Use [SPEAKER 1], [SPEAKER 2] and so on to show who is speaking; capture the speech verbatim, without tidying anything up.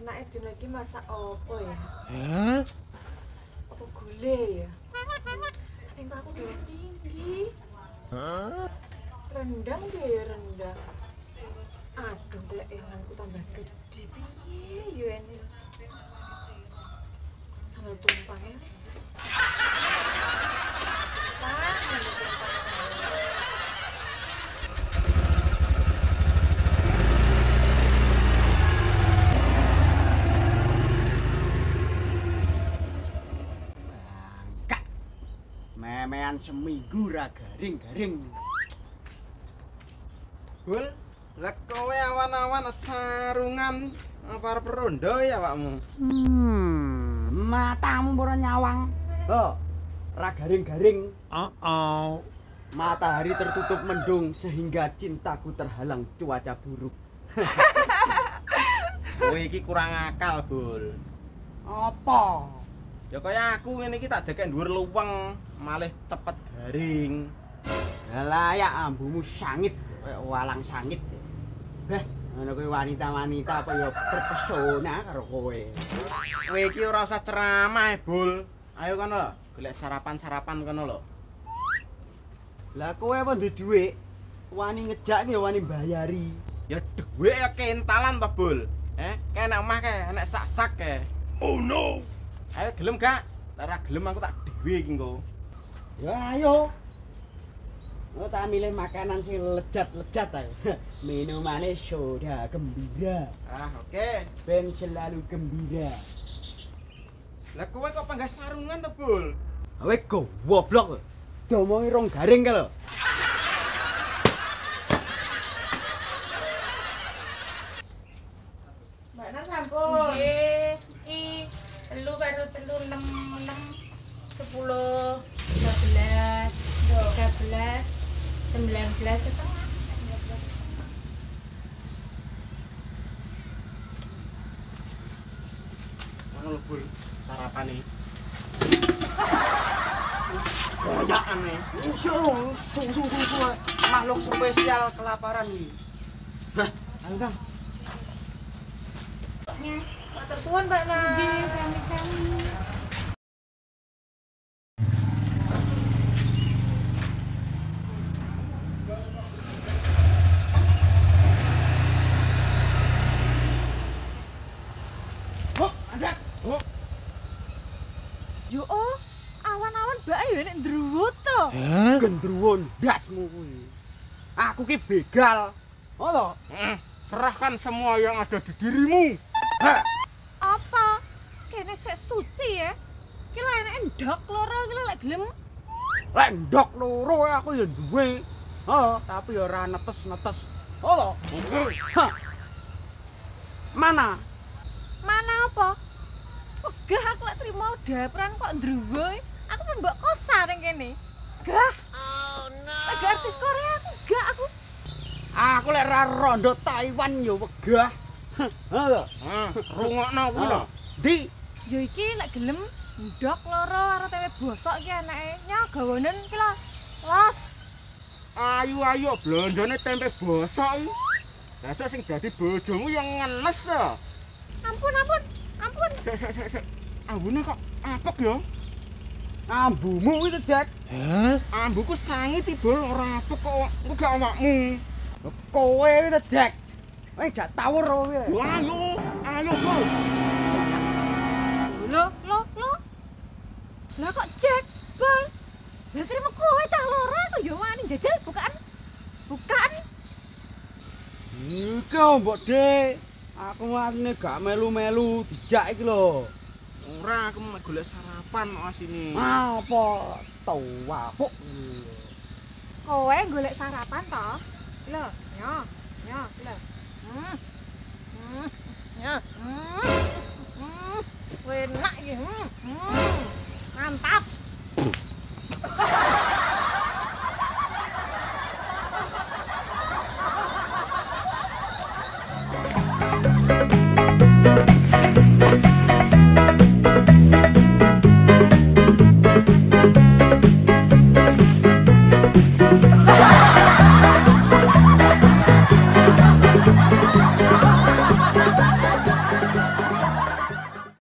[SPEAKER 1] Enake dina iki masak opo ya?
[SPEAKER 2] Hah?
[SPEAKER 1] Apa gule ya? Tapi aku darah tinggi.
[SPEAKER 2] Hah?
[SPEAKER 1] Rendang ya rendang. Aduh, lek elanku tambah gede piye yo ini. Sambal tumpang ya wis. Pas sambal tumpang.
[SPEAKER 3] Memean seminggu ra garing-garing.
[SPEAKER 4] Bul, lek kowe awan-awan sarungan apa arep rondo ya awakmu?
[SPEAKER 3] Hmm, matamu ora nyawang. Loh, ra garing-garing.
[SPEAKER 2] Uh-oh.
[SPEAKER 3] Matahari tertutup mendung sehingga cintaku terhalang cuaca buruk.
[SPEAKER 4] Kowe iki kurang akal, Bul.
[SPEAKER 3] Apa?
[SPEAKER 4] Ya kaya aku ngene iki tak dekek dhuwur luweng, malih cepet garing.
[SPEAKER 3] Layak ambumu sangit, kaya walang sangit. Beh, ngono kuwi wanita-wanita apa ya terpesona karo kowe.
[SPEAKER 4] Kowe iki ora usah ceramah, Bul. Ayo kono lho, golek sarapan-sarapan kono lho.
[SPEAKER 3] Lah kowe apa duwe dhuwit? Wani ngejak ya wani bayari.
[SPEAKER 4] Ya dhuwit ya kentalan to, Bul. Eh, kene omah kae enek sak-sak kae.
[SPEAKER 2] Oh no.
[SPEAKER 4] Ayo gelem gak? Lah ora gelem aku tak dhewe iki engko.
[SPEAKER 3] Ya ayo. Oh, tak milih makanan sing lezat-lezat ayo. Minumane soda gembira.
[SPEAKER 4] Ah, oke.
[SPEAKER 3] Ben selalu gembira.
[SPEAKER 4] Lah kowe kok panggah sarungan to, Bul?
[SPEAKER 3] Kowe goblok. Domongi rong garing ka lho.
[SPEAKER 1] Mbak Nan sampun. Nggih. I telu karo telu enam enam sepuluh dua belas tiga belas sembilan belas itu.
[SPEAKER 4] Ngono lho, Bul. Sarapane. Kayaan nih.
[SPEAKER 3] Sung sung sung sung sung. Makhluk spesial kelaparan iki. Hah, ayo Kang.
[SPEAKER 1] Matur suwun Mbak Nan. Nggih, sami-sami.
[SPEAKER 3] Oh, ada. Oh,
[SPEAKER 1] Yo oh, awan-awan bae yo nek ndruwut to.
[SPEAKER 2] Hah?
[SPEAKER 3] gendruwo ndasmu kuwi. Aku ki begal. Oh lho.
[SPEAKER 4] Eh, serahkan semua yang ada di dirimu.
[SPEAKER 3] Hah.
[SPEAKER 1] Apa? Kene sik suci ya. Ki lek enek ndok loro ki lek gelem.
[SPEAKER 3] Lek ndok loro aku ya duwe. Oh, tapi ya ora netes-netes. Oh lho. Hah. Mana?
[SPEAKER 1] Mana apa? Wegah aku lek trimo daperan kok ndruwo. Aku pengen mbok kosan ning kene. Gah. Oh no. Lagi artis Korea aku gak aku.
[SPEAKER 3] Aku lek ra rondo Taiwan ya wegah. Hah lho.
[SPEAKER 4] Ah, rungokno kuwi lho.
[SPEAKER 3] Di
[SPEAKER 1] Yo iki lek gelem ndok loro karo tempe bosok iki enake. Nya gawonen ki lho. Los.
[SPEAKER 4] Ayu-ayu blonjone tempe bosok iki. Dasar sing dadi bojomu yang ngenes to.
[SPEAKER 1] Ampun ampun. Ampun.
[SPEAKER 4] Sik sik sik sik. Ambune kok apek ya?
[SPEAKER 3] ambumu itu Jack.
[SPEAKER 2] Hah?
[SPEAKER 4] Ambuku sangit tibul ora apek kok. Engko gak awakmu.
[SPEAKER 3] Kowe itu Jack. Weh jak tawur kowe.
[SPEAKER 4] Ayo, ayo bro.
[SPEAKER 1] Lo lo lo. Lah kok Jack bal. Lah terima kowe cah loro aku yo wani jajal bukaan. Bukan.
[SPEAKER 3] Iki mbok Dek. Aku asline gak melu-melu dijak iki lho.
[SPEAKER 4] Ora aku mau golek sarapan kok asine.
[SPEAKER 3] Apa tawapuk.
[SPEAKER 1] Kowe golek sarapan to? Lho, yo, yo, lho. Hmm. Hmm. Ya. Hmm. Hmm. Enak iki. Hmm. Hmm. Mantap.
[SPEAKER 2] Hah?